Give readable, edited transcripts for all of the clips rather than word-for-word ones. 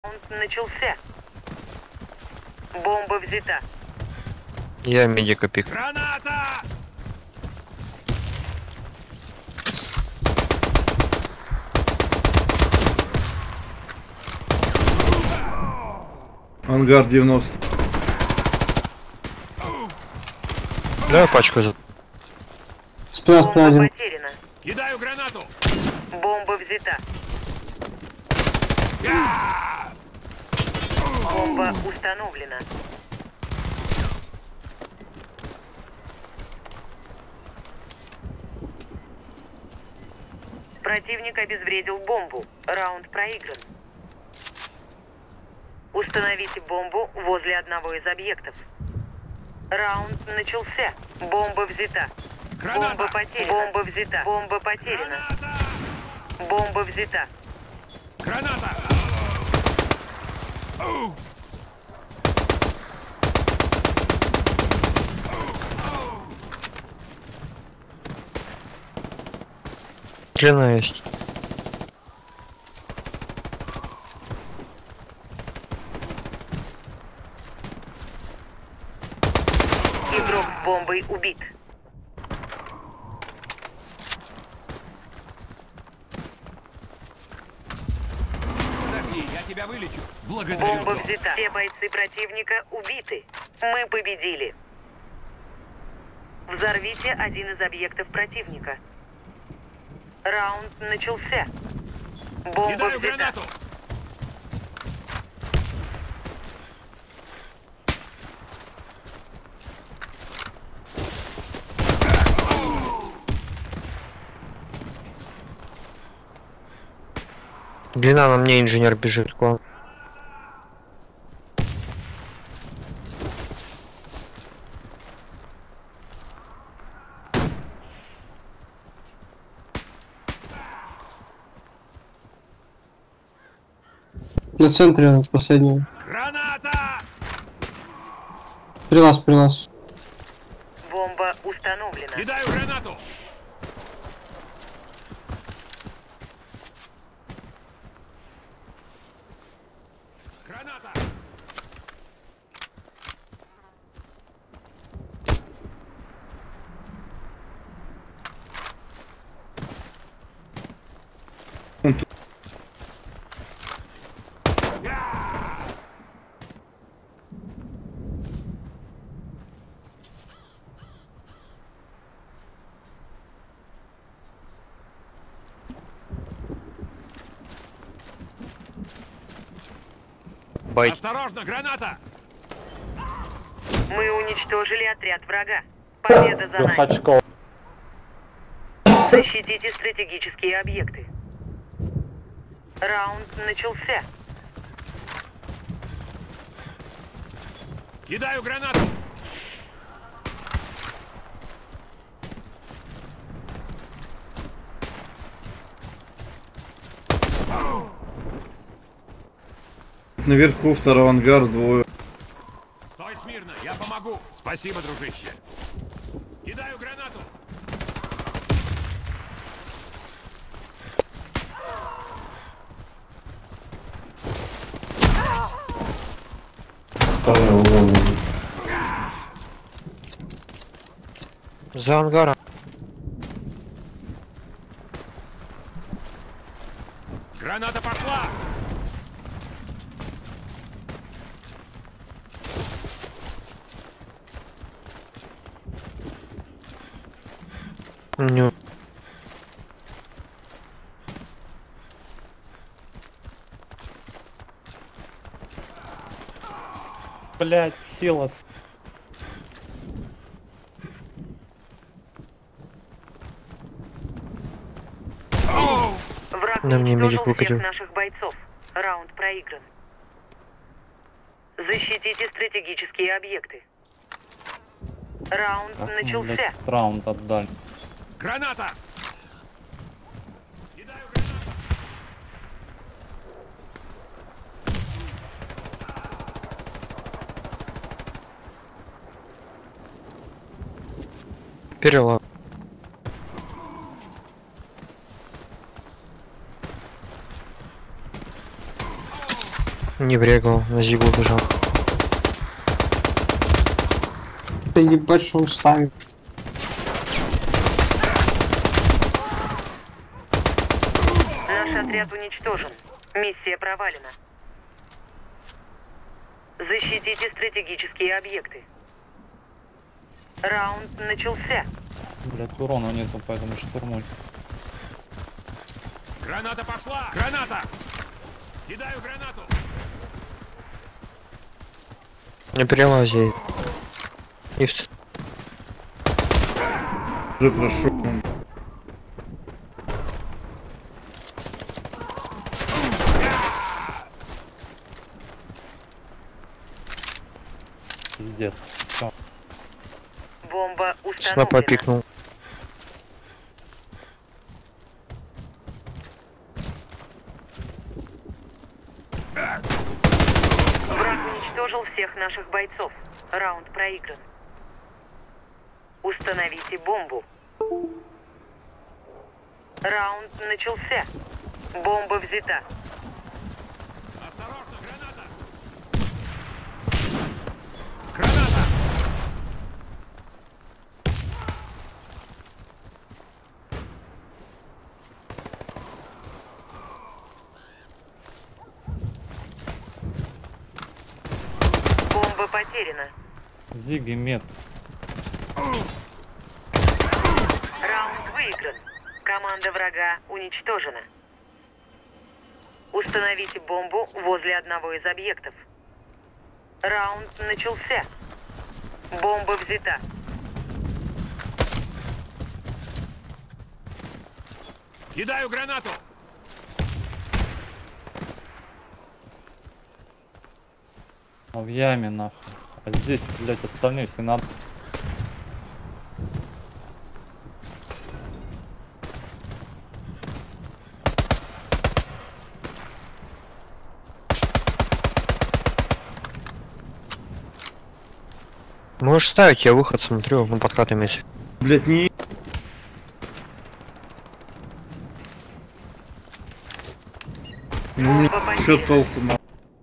Раунд начался. Бомба взята. Я медика пик. Граната! Ангар 90. Давай пачку за... Бомба потеряна. Кидаю гранату! Бомба взята. Бомба установлена. Противник обезвредил бомбу. Раунд проигран. Установите бомбу возле одного из объектов. Раунд начался. Бомба взята. Граната! Бомба потеряна. Бомба взята. Бомба потеряна. Граната! Бомба взята. Граната! Длина есть. Игрок с бомбой убит. Подожди, я тебя вылечу. Благодарю. Бомба док. взята. Все бойцы противника убиты. Мы победили. Взорвите один из объектов противника. Раунд начался. Бомба Кидаю взята. гранату! Длина на мне, инженер бежит к вам. На центре последнего. Граната! При вас. Бомба установлена. Кидаю гранату! Граната! Байт. Осторожно, граната! Мы уничтожили отряд врага. Победа за нами. Хачков. Защитите стратегические объекты. Раунд начался. Кидаю гранату! Наверху второй ангар двое. Стой смирно, я помогу. Спасибо, дружище. Кидаю гранату! За ангаром. Граната пошла! Ню. Блять, сила. Враг На мне медик уничтожил всех выкатил. наших бойцов. Раунд проигран. Защитите стратегические объекты. Раунд начался. Раунд отдали. Граната! Кидаю гранату! Перелом. Не брегал, на зигу бежал. Да ебать, что он ставит. Наш отряд уничтожен. Миссия провалена. Защитите стратегические объекты. Раунд начался. Блять, урона нету, поэтому штурмуй. Граната пошла! Граната! Кидаю гранату! Не перелази. И в... Уже прошел. Пиздец. Все. Бомба Снапа установлена. пикнул. Враг уничтожил всех наших бойцов. Раунд проигран. Установите бомбу. Раунд начался. Бомба взята. Осторожно, граната! Граната! Бомба потеряна. Зиги мед. Раунд выигран. Команда врага уничтожена. Установите бомбу возле одного из объектов. Раунд начался. Бомба взята. Кидаю гранату! В яме нахуй. А здесь, блять, остальные все надо. Можешь ставить, я выход смотрю, ну подкатом если. Блять, не... Ну, Бомба чё потеряна. толку, на...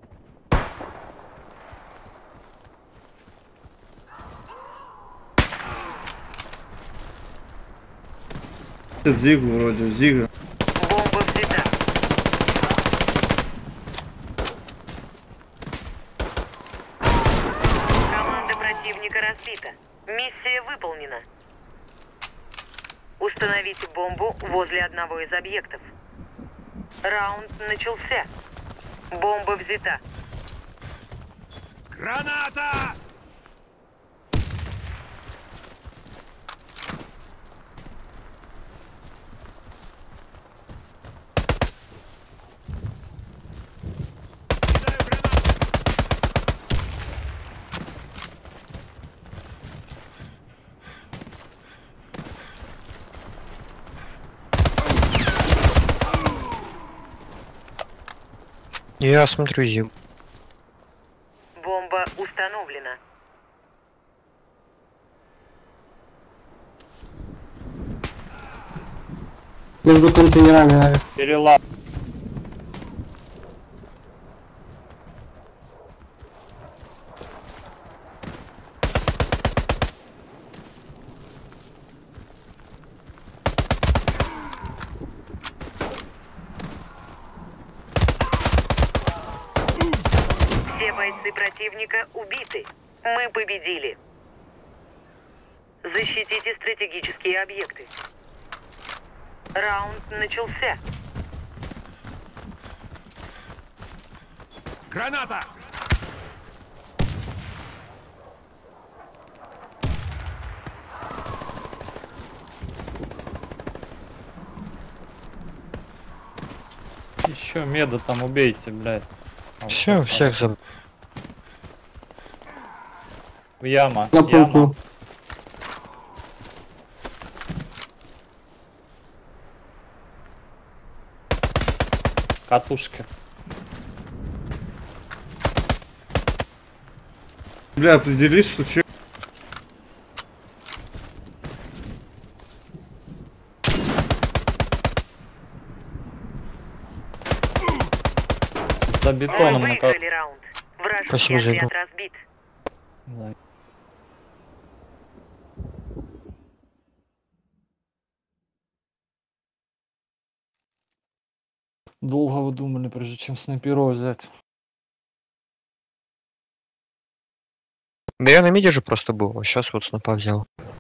Это Зигу вроде, Зига. Бомба взята. Команда противника разбита. Миссия выполнена. Установите бомбу возле одного из объектов. Раунд начался. Бомба взята. Граната! Кидаю гранату! Я смотрю зигу. Бомба установлена. Между контейнерами, наверное. Перелап. Все бойцы противника убиты. Мы победили. Защитите стратегические объекты. Раунд начался. Граната! Еще меда там убейте, блядь. Все, всех забыл. Яма. На Яма. пункту. Катушки. Бля, определись, что че... Забей Вы бетоном на выиграли раунд. Вражеский Спасибо за отряд игру. разбит. Да. Долго вы думали, прежде чем снайперов взять? Да я на миде же просто был, а сейчас вот снапа взял.